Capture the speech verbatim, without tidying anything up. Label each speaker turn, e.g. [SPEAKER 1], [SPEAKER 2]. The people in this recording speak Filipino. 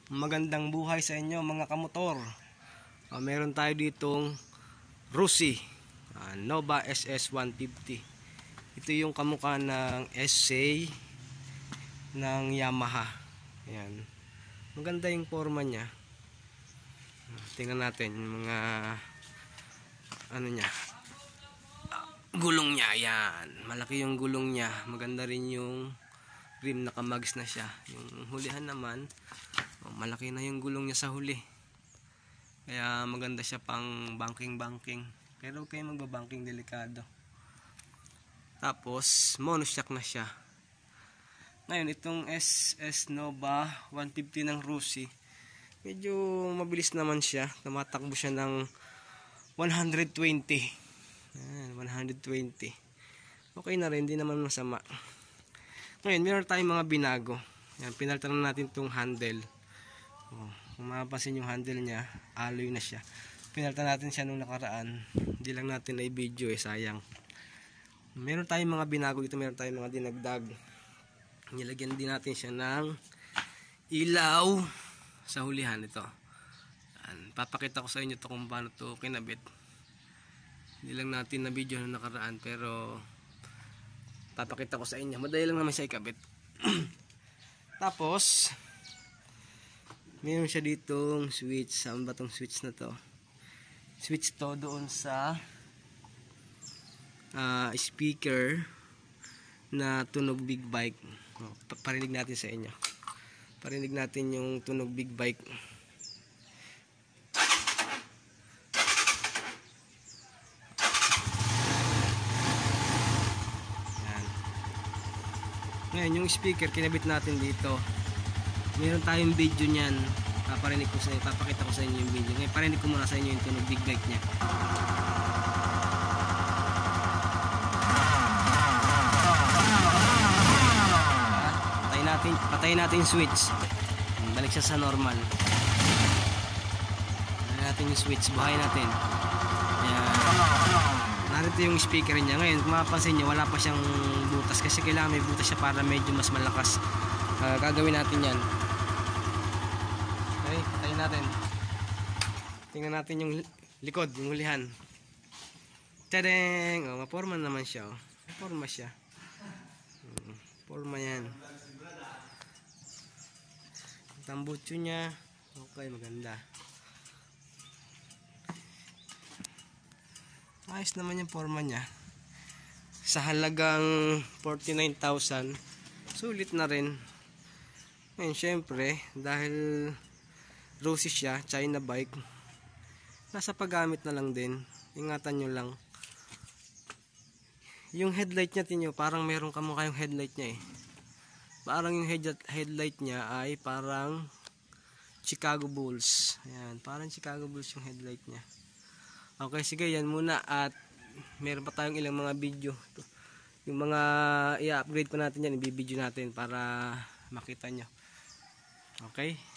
[SPEAKER 1] Magandang buhay sa inyo mga kamotor. uh, Meron tayo ditong Rusi uh, Nova S S one fifty. Ito yung kamukha ng S A ng Yamaha. Ayan. Maganda yung forma nya. Tingnan natin yung mga ano nya, gulong nya. Ayan, malaki yung gulong nya. Maganda rin yung rim, nakamags na siya. Yung hulihan naman, malaki na yung gulong niya sa huli. Kaya maganda siya pang banking banking. Pero kayo magbabanking, delikado. Tapos monoshock na siya. Ngayon itong S S Nova one fifty ng Rusi, medyo mabilis naman siya. Tumatakbo siya ng one twenty. Ayan, one twenty. Okay na rin, hindi naman masama. Ngayon meron tayong mga binago. Ayan, pinalitan na natin itong handle. Oh, kung mapapansin yung handle niya, alloy na siya. Pinalitan natin siya nung nakaraan. Hindi lang natin na i-video eh, sayang. Meron tayong mga binago dito, meron tayong mga dinagdag. Nilagyan din natin siya ng ilaw sa hulihan ito. Ayan, papakita ko sa inyo to kung paano to kinabit. Hindi lang natin na video nung nakaraan, pero papakita ko sa inyo. Madali lang naman siya ikabit. Tapos meron siya ditong switch. Saan ba tong switch na to? Switch to doon sa uh, speaker na tunog big bike. O, parinig natin sa inyo. Parinig natin yung tunog big bike. Yan. Ngayon yung speaker kinabit natin dito. Meron tayong video niyan. Paparinig ko sa inyo, papakita ko sa inyo yung video. Ngayon parinig ko muna sa inyo yung tunog big bike niya. Patayin natin, patayin natin yung switch. Balik siya sa normal. Patayin natin yung switch, buhayin natin. Ayan. Narito yung speaker niya. Ngayon kung mapapansin nyo, wala pa siyang butas kasi kailangan may butas siya para medyo mas malakas. Uh, gagawin natin yan. Okay, patayin natin. Tingnan natin yung likod, yung hulihan. Tadeng! Oh, maporma naman siya. Oh. Maporma siya. Hmm, forma yan. Tambutso niya. Okay, maganda. Ayos naman yung forma niya. Sa halagang forty-nine thousand, sulit na rin. Ngayon syempre, dahil Rusi siya, China bike, nasa paggamit na lang din. Ingatan nyo lang. Yung headlight niya, tinyo, parang meron kamukha yung headlight niya eh. Parang yung head headlight niya ay parang Chicago Bulls. Ayan, parang Chicago Bulls yung headlight niya. Okay, sige, yan muna. At meron pa tayong ilang mga video. Yung mga i-upgrade pa natin yan, i-video natin para makita nyo. Okay.